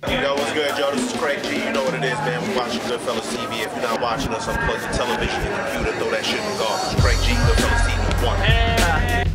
Yo, what's good, yo? This is Craig G. You know what it is, man. We're watching GoodFellaz TV. If you're not watching us, unplug your television, your computer, throw that shit in the garbage. Craig G, GoodFellaz TV 1.